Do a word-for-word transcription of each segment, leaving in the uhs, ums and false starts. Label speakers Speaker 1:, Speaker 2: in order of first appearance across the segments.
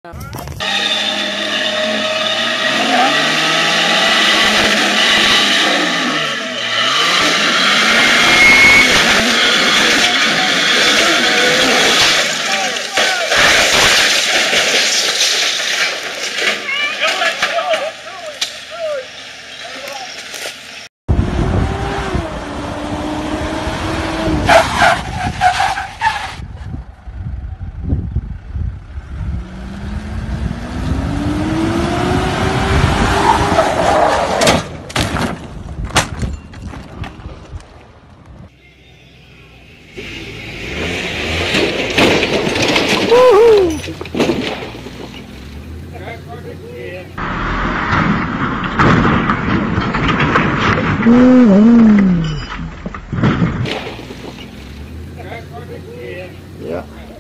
Speaker 1: Ja.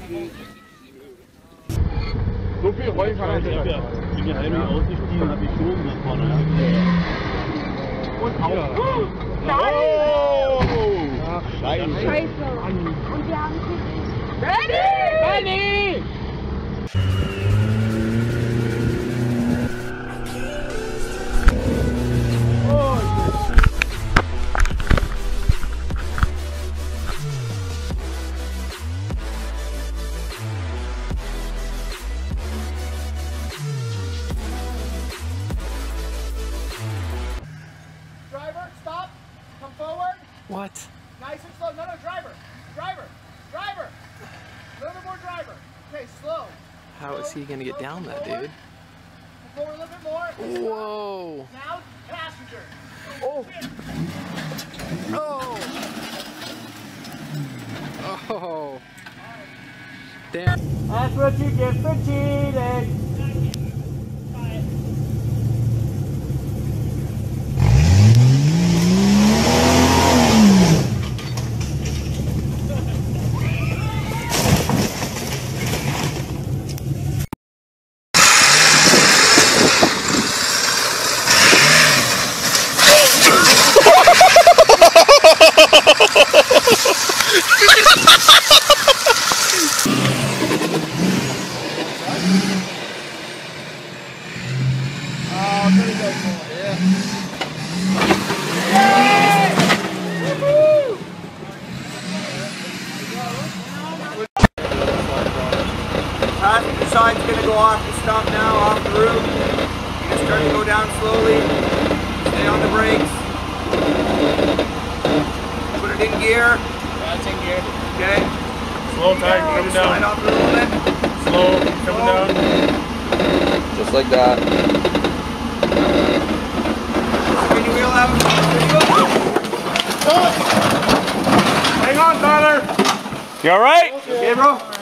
Speaker 2: So viel Rollen kann er nicht.
Speaker 3: Ich bin ja heimlich ausgestiegen, habe ich schon nach vorne.
Speaker 2: Und auch.
Speaker 1: Nein!
Speaker 2: Oh!
Speaker 1: Ach, Scheiße.
Speaker 4: Scheiße. Und wir haben es
Speaker 2: Ready! Ready!
Speaker 5: Driver, stop. Come forward.
Speaker 1: What?
Speaker 5: Nice and slow. No, no, driver. Driver. Driver. A little bit more driver. Okay, slow.
Speaker 1: How is he gonna get down that, dude?
Speaker 5: Come forward a little bit more.
Speaker 1: Whoa!
Speaker 5: Now, passenger.
Speaker 1: Oh! Oh! Oh! Damn!
Speaker 5: That's what you get for cheating. Oh, pretty good boy, yeah. Woohoo! Passenger side's going to go off the stop now, off the roof. You're going to start to go down slowly. Stay on the brakes. Put it in gear.
Speaker 2: Yeah, it's in gear.
Speaker 5: Okay.
Speaker 2: Slow tire coming
Speaker 5: Slide
Speaker 2: down.
Speaker 5: off a little bit.
Speaker 2: Slow coming down.
Speaker 1: Just like that.
Speaker 5: Spin your wheel out.
Speaker 2: Hang on, Tyler. You alright?
Speaker 5: Okay, bro.